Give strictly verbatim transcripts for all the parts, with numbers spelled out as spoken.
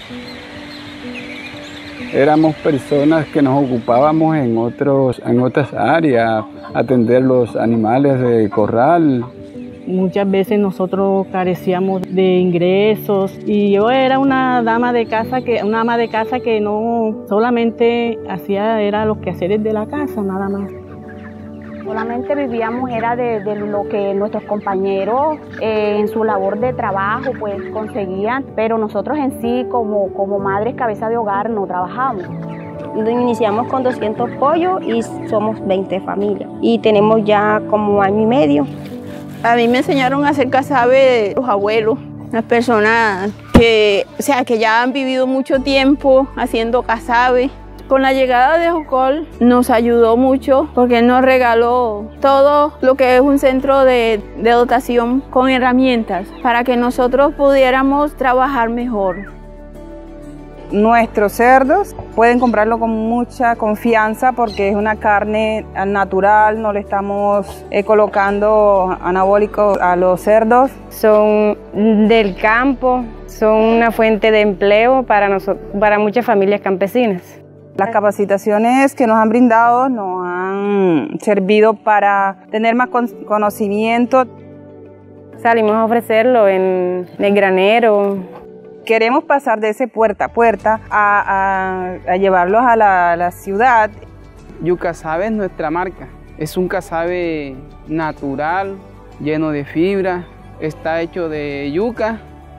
Éramos personas que nos ocupábamos en, otros, en otras áreas, atender los animales de corral. Muchas veces nosotros carecíamos de ingresos y yo era una dama de casa que, una ama de casa que no solamente hacía era los quehaceres de la casa, nada más. Solamente vivíamos era de, de lo que nuestros compañeros eh, en su labor de trabajo pues conseguían, pero nosotros en sí como, como madres cabeza de hogar no trabajamos. Iniciamos con doscientos pollos y somos veinte familias y tenemos ya como año y medio. A mí me enseñaron a hacer casabe los abuelos, las personas que, o sea, que ya han vivido mucho tiempo haciendo casabe. Con la llegada de Jocol nos ayudó mucho porque nos regaló todo lo que es un centro de, de dotación con herramientas para que nosotros pudiéramos trabajar mejor. Nuestros cerdos pueden comprarlo con mucha confianza porque es una carne natural, no le estamos eh, colocando anabólicos a los cerdos. Son del campo, son una fuente de empleo para, nosotros, para muchas familias campesinas. Las capacitaciones que nos han brindado nos han servido para tener más conocimiento. Salimos a ofrecerlo en el granero. Queremos pasar de ese puerta a puerta a, a, a llevarlos a la, a la ciudad. Yucasabe es nuestra marca. Es un casabe natural, lleno de fibra, está hecho de yuca.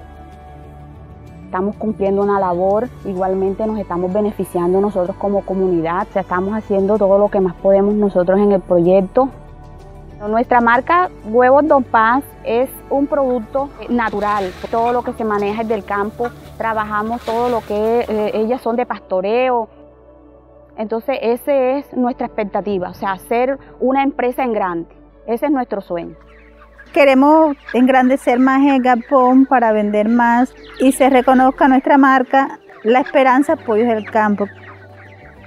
Estamos cumpliendo una labor, igualmente nos estamos beneficiando nosotros como comunidad, o sea, estamos haciendo todo lo que más podemos nosotros en el proyecto. Nuestra marca Huevos Don Paz es un producto natural, todo lo que se maneja es del campo, trabajamos todo lo que eh, ellas son de pastoreo, entonces esa es nuestra expectativa, o sea, hacer una empresa en grande, ese es nuestro sueño. Queremos engrandecer más el galpón para vender más y se reconozca nuestra marca, La Esperanza Pollos del Campo.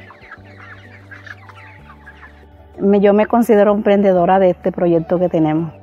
Yo me considero emprendedora de este proyecto que tenemos.